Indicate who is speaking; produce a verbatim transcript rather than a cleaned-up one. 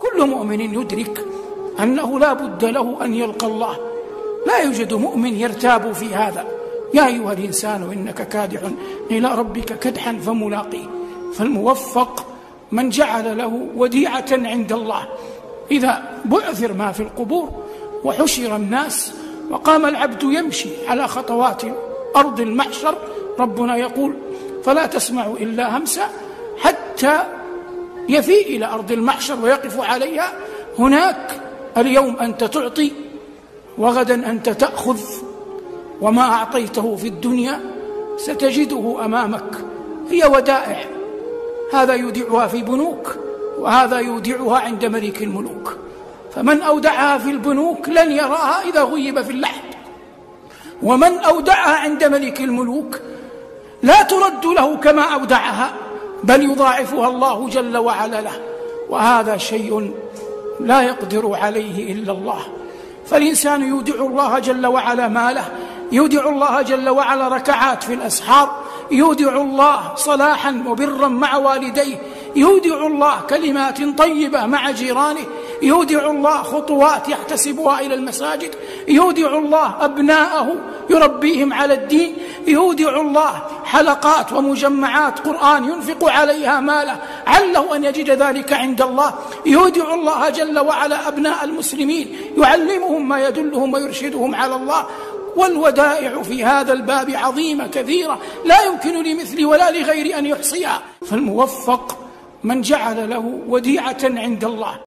Speaker 1: كل مؤمن يدرك أنه لا بد له أن يلقى الله، لا يوجد مؤمن يرتاب في هذا. يا أيها الإنسان إنك كادح إلى ربك كدحا فملاقيه. فالموفق من جعل له وديعة عند الله. إذا بعثر ما في القبور وحشر الناس وقام العبد يمشي على خطوات أرض المحشر، ربنا يقول فلا تسمع إلا همسا حتى يفيء إلى أرض المحشر ويقف عليها. هناك اليوم أنت تعطي وغدا أنت تأخذ، وما أعطيته في الدنيا ستجده أمامك. هي ودائع، هذا يودعها في بنوك وهذا يودعها عند ملك الملوك. فمن أودعها في البنوك لن يراها إذا غيب في اللحد، ومن أودعها عند ملك الملوك لا ترد له كما أودعها، بل يضاعفها الله جل وعلا له، وهذا شيء لا يقدر عليه إلا الله. فالإنسان يودع الله جل وعلا ماله، يودع الله جل وعلا ركعات في الأسحار، يودع الله صلاحا وبرا مع والديه، يودع الله كلمات طيبة مع جيرانه، يودع الله خطوات يحتسبها إلى المساجد، يودع الله أبناءه يربيهم على الدين، يودع الله حلقات ومجمعات قرآن ينفق عليها ماله عله أن يجد ذلك عند الله، يودع الله جل وعلا أبناء المسلمين يعلمهم ما يدلهم ويرشدهم على الله. والودائع في هذا الباب عظيمة كثيرة لا يمكن لمثلي ولا لغيري أن يحصيها. فالموفق من جعل له وديعة عند الله.